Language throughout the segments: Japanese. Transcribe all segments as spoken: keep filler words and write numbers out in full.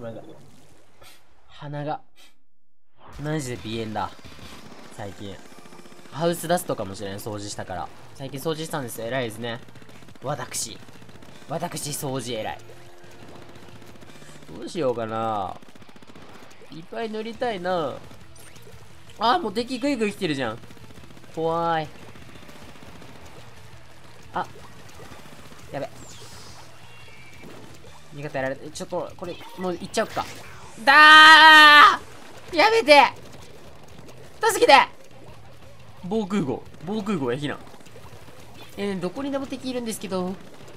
めんなさい。鼻が、マジで鼻炎だ。最近。ハウスダストかもしれん、掃除したから。最近掃除したんですよ。偉いですね。私。私、掃除偉い。どうしようかな。いっぱい塗りたいな。あー、もう敵グイグイ来てるじゃん。怖い。あ、やべ。味方やられて、ちょっと、これ、もう行っちゃうか。だーやめて助けて防空壕。防空壕や避難。えー、どこにでも敵いるんですけど。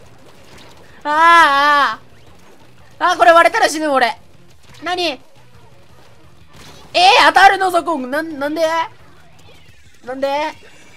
あーあーあー、これ割れたら死ぬ俺。何えー、当たるのそこ。な、なんでなんで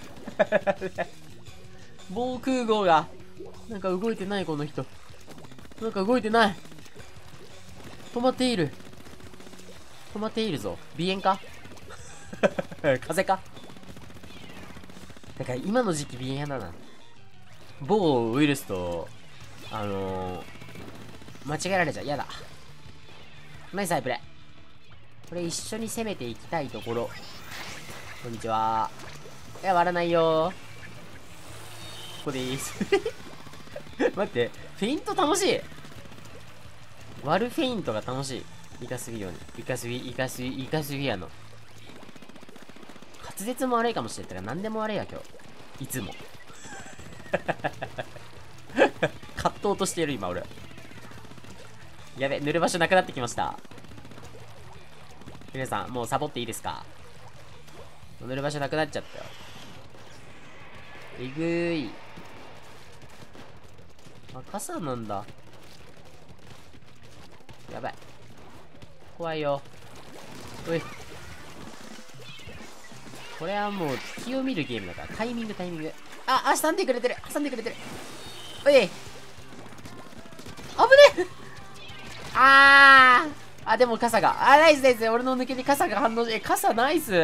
防空壕が。なんか動いてない、この人。なんか動いてない。止まっている。止まっているぞ。鼻炎か風邪か。だから今の時期鼻炎だな。某ウイルスと、あのー、間違えられちゃう。やだ。ナイスハイプレイ。これ一緒に攻めていきたいところ。こんにちは。いや、割らないよー。ここでーす。待って、フェイント楽しい。割るフェイントが楽しい。イカスギよね。イカスギ、イカスギ、イカスギやの。滑舌も悪いかもしれんから何でも悪いや今日。いつも。葛藤としている今俺。やべ、塗る場所なくなってきました。皆さん、もうサボっていいですか？塗る場所なくなっちゃったよ。えぐーい。あ、傘なんだ。やばい。怖いよ。おい。これはもう気を見るゲームだから。タイミングタイミング。あ、あ、挟んでくれてる。挟んでくれてる。おい。危ねえ。あー。あ、でも傘が。あ、ナイスナイス。俺の抜けに傘が反応し、え、傘ナイス。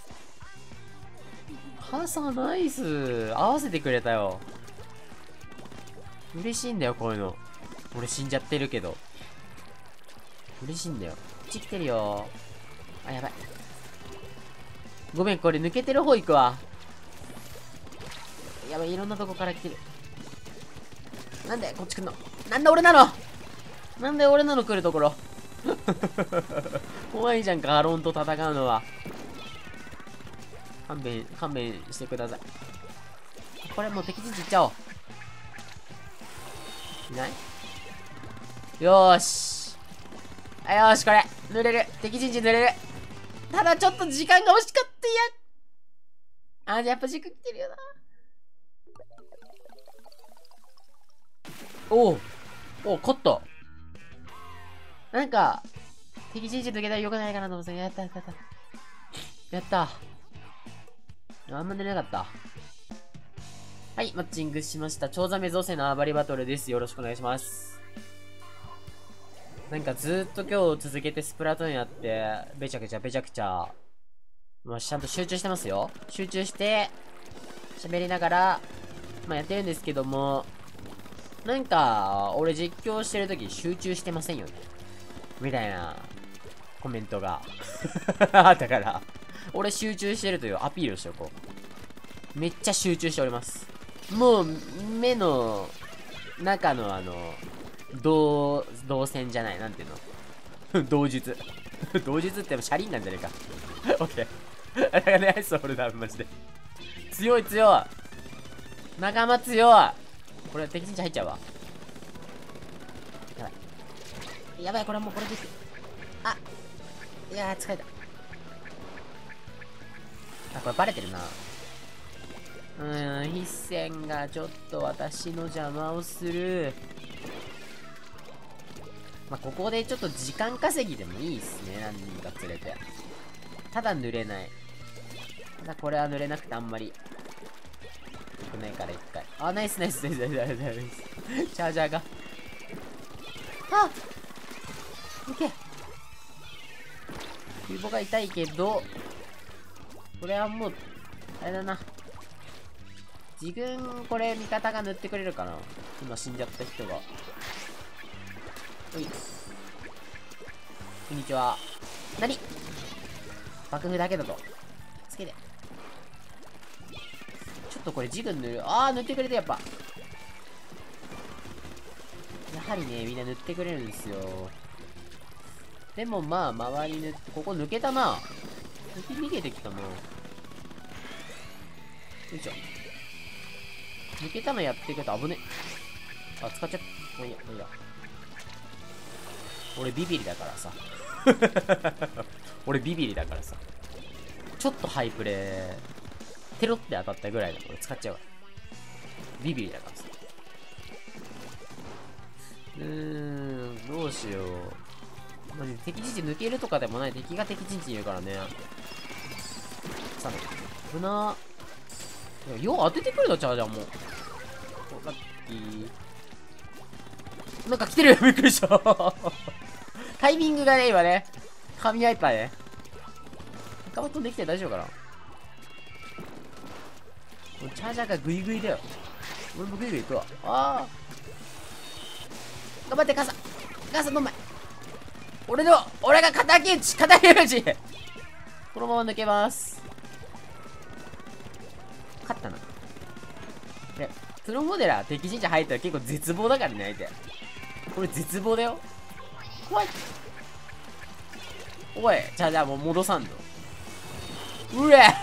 傘ナイス。合わせてくれたよ。嬉しいんだよ、こういうの。俺死んじゃってるけど。嬉しいんだよ。こっち来てるよ。あ、やばい。ごめん、これ抜けてる方行くわ。やばい、いろんなとこから来てる。なんでこっち来んの？なんで俺なの？なんで俺なの来るところ。怖いじゃんか、アロンと戦うのは。勘弁、勘弁してください。これもう敵陣地行っちゃおう。いない？よーし。あ、よーし、これ。塗れる。敵陣地塗れる。ただちょっと時間が惜しかったや。あ、やっぱ軸来てるよな。おう。おう、勝った。なんか、敵陣地抜けたらよくないかなと思ってた。やったやったやった。やった。あんま出なかった。はい、マッチングしました。チョウザメ造成の暴れバトルです。よろしくお願いします。なんかずーっと今日続けてスプラトゥーンやって、べちゃくちゃべちゃくちゃ、まあ、ちゃんと集中してますよ。集中して、喋りながら、まあ、やってるんですけども、なんか、俺実況してるとき集中してませんよね。みたいな、コメントが。あったから、俺集中してるというアピールをしておこう。めっちゃ集中しております。もう、目の、中のあの、動、動線じゃない、なんていうの動術。動術っても車輪なんじゃねえか。オッケー。あれがね、アイスホルダー、マジで。強い強い。仲間強い。これ敵陣地入っちゃうわ。やばい。やばい、これはもうこれで。あ、いやー、疲れた。あ、これバレてるな。うーん、必戦がちょっと私の邪魔をする。まあ、ここでちょっと時間稼ぎでもいいっすね。何人か連れて。ただ濡れない。ただこれは濡れなくてあんまり。よくないから一回。あ、ナイスナイスナイスナイスナイスナイス。チャージャーが。あっオッケー。フィボが痛いけど、これはもう、あれだな。自分、これ味方が塗ってくれるかな。今死んじゃった人が。うい。 こんにちは。なに爆風だけだと。つけて。ちょっとこれジグ塗る。あー、塗ってくれてやっぱ。やはりね、みんな塗ってくれるんですよ。でもまあ、周り塗って、ここ抜けたな。抜けてきたもん。よいしょ。抜けたのやっていくと危ね。あ、使っちゃった。もういいや、もういいや。俺ビビリだからさ。俺ビビリだからさ。ちょっとハイプレー、テロって当たったぐらいだから使っちゃうわ。ビビリだからさ。うーん、どうしよう。まあ、敵陣地抜けるとかでもない。敵が敵陣地にいるからね。さあ、危なー。よう当ててくるのちゃうじゃん、もう。ラッキー。なんか来てるびっくりしたタイミングがね、今ね。神ワイパーね。仲間飛んできて大丈夫かな。チャージャーがグイグイだよ。俺もグイグイ行くわ。ああ。頑張って、母さん。母さんの前。俺の、俺が敵討ち敵討ちこのまま抜けます。勝ったな。で、プロモデラー敵陣地入ったら結構絶望だからね、相手。これ絶望だよ。怖い。おい、じゃあじゃあもう戻さんの。うえ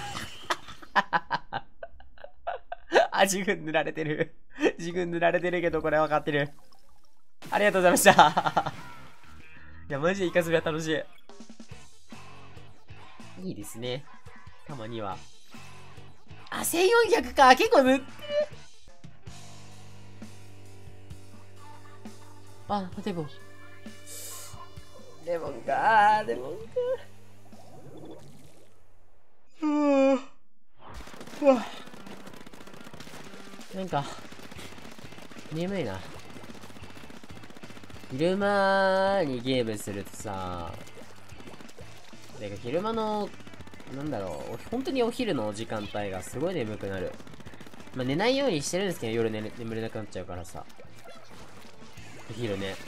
あ、自分塗られてる。自分塗られてるけど、これ分かってる。ありがとうございましたいや、マジでイカスミは楽しい。いいですね。たまには。あ、せんよんひゃくか。結構塗ってる。あ、でも。レモンかー、レモンかー。うー。うわ。なんか、眠いな。昼間にゲームするとさ、てか昼間の、なんだろう、本当にお昼の時間帯がすごい眠くなる。まあ、寝ないようにしてるんですけど、夜寝れ眠れなくなっちゃうからさ。お昼ね。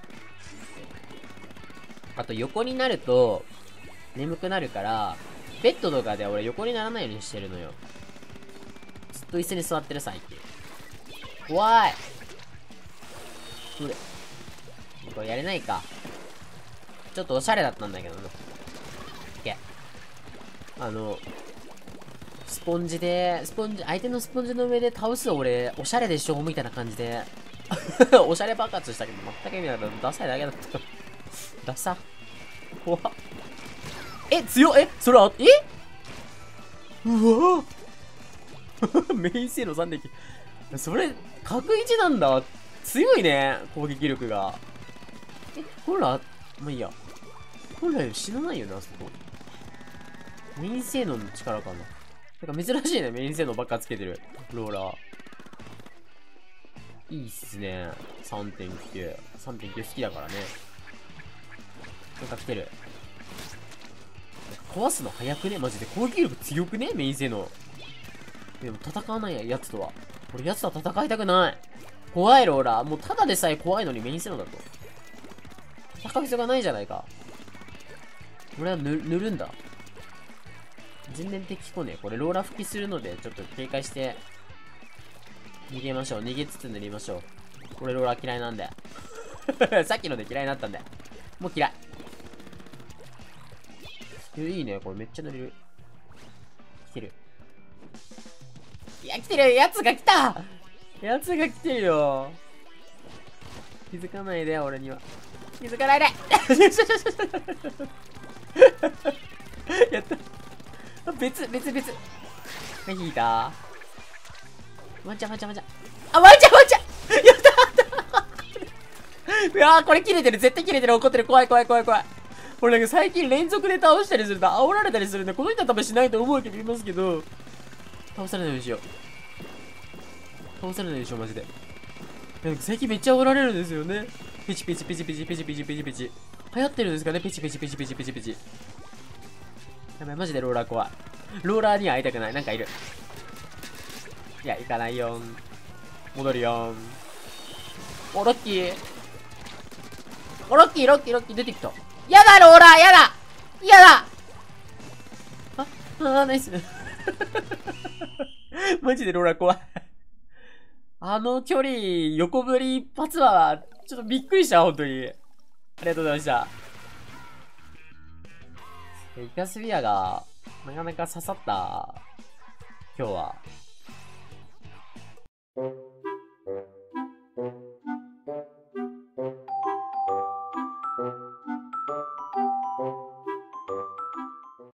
あと横になると、眠くなるから、ベッドとかで俺横にならないようにしてるのよ。ずっと椅子に座ってる最近。怖い。どれこれやれないか。ちょっとおしゃれだったんだけどな。いけ。あの、スポンジで、スポンジ、相手のスポンジの上で倒す俺、おしゃれでしょみたいな感じで、おしゃれ爆発したけど、全く意味なかった。ダサいだけだった。ダサ。怖っ。え、強っ。え、それあ、えうわメイン性のさん撃。それ、角いちなんだ。強いね、攻撃力が。え、本来、まあいいや。本来死なないよな、あそこ。メイン性能の力かな。なんか珍しいね、メイン性能ばっかつけてる。ローラー。いいっすね。さんてんきゅう。さんてんきゅう好きだからね。なんか来てる。壊すの早くねマジで。攻撃力強くねメイン性能。でも戦わないやつとは。俺やつとは戦いたくない。怖いローラー。もうただでさえ怖いのにメイン性能だと。戦う必要がないじゃないか。俺は塗るんだ。全然敵来ねえ。これローラー吹きするので、ちょっと警戒して、逃げましょう。逃げつつ塗りましょう。俺ローラー嫌いなんで。さっきので嫌いになったんで。もう嫌い。いいね。これめっちゃ塗れる。来てる。いや、来てる。やつが来たやつが来てるよ。気づかないで、俺には。気づかないでやった。別、別、別。引いた。ワンチャン、ワンチャン、ワンチャン。あ、ワンチャン、ワンチャンやったうわー、これ切れてる。絶対切れてる。怒ってる。怖い、怖い、怖い、怖い。俺なんか最近連続で倒したりすると煽られたりするんで、この人は多分しないと思うけど言いますけど、倒されないようにしよう。倒されないでしょ、マジで。なんか最近めっちゃ煽られるんですよね。ペチペチペチペチペチペチペチペチ。流行ってるんですかね、ペチペチペチペチペチペチ。やばい、マジでローラー怖い。ローラーには会いたくない。なんかいる。いや、行かないよん。戻るよん。お、ロッキー。お、ロッキー、ロッキー、ロッキー出てきた。 やだローラーやだやだあ、あー、ナイス。マジでローラー怖い。あの距離、横振り一発は、ちょっとびっくりした、本当に。ありがとうございました。イカスビアが、なかなか刺さった、今日は。